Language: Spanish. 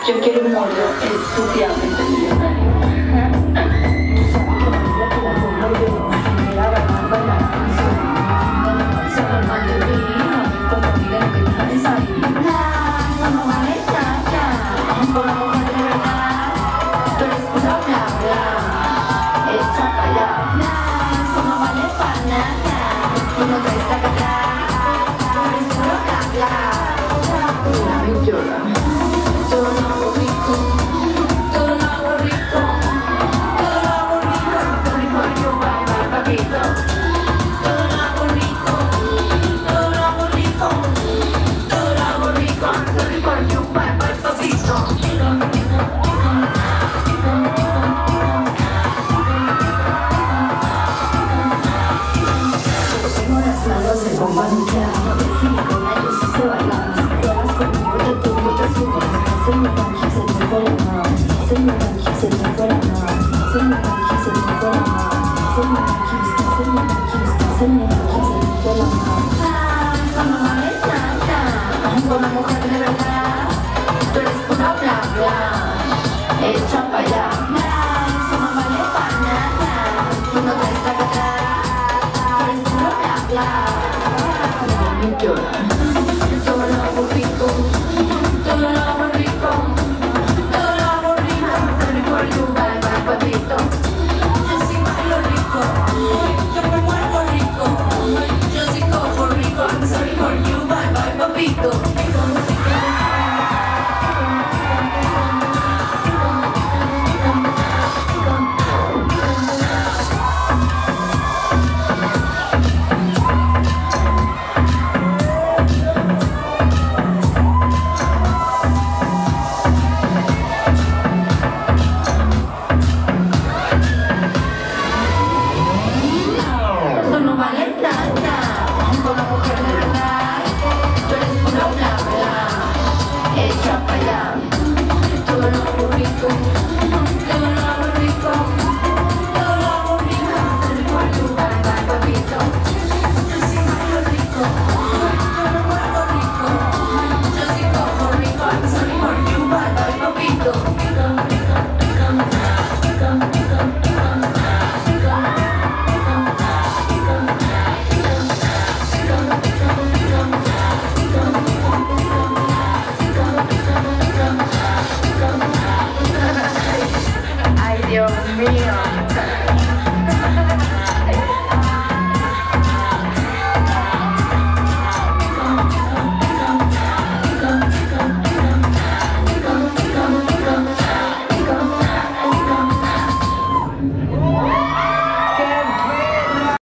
Yo quiero un novio estúpidamente millonario. Una mujer de verdad, tú eres pura bla bla, hecha para allá, eso no vale para nada, tú no traes la cara, tú eres pura bla bla, me llora, todo lo hago rico, todo lo hago rico, todo lo hago rico, for you, bye bye papito, yo sí bailo rico, yo me muevo rico, yo sí cojo rico, I'm sorry for you, bye bye papito. Hecha para allá, todo lo rico.